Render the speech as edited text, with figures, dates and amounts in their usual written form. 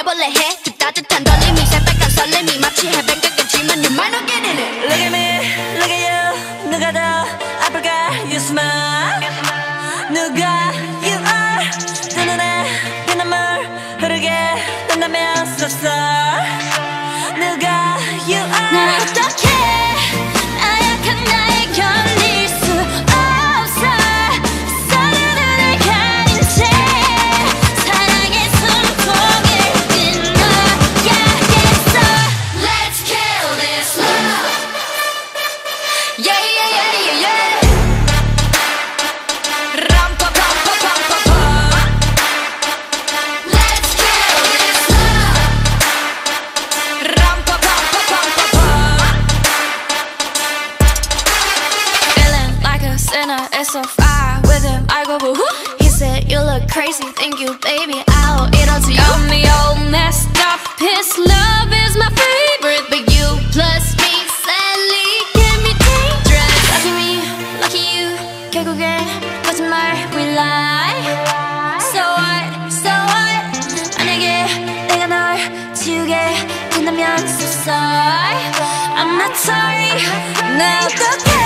바꿔볼래 해 그 따뜻한 떨림이 새빨간 설렘이 마치 해변가겠지만 you might not get in it. Look at me, look at you. 누가 더 아플까? You smile. 누가 you are. 두 눈에 피눈물 흐르게 된다면 so sorry. 누가 you are. 날 어떡해 나약한 나에 걸릴 수 없어 서로를 가린 채 사랑의 숨통을 끊어야겠어. Let's kill this love. Yeah yeah yeah yeah yeah. 람 pa pa pa pa pa pa. Let's kill this love. 람 pa pa pa pa pa pa. Feeling like a sinner, it's so far with him. I go boo hoo. He said you look crazy, thank you, baby. I'll eat all to you. Got me all messed up. His love is my favorite, but you plus me sadly can be dangerous. Lucky me, lucky you. 결국엔 거짓말 we lie. So what, so what? 만약에 내가 널 지우게 된다면 so sorry. I'm not sorry. 나 어떡해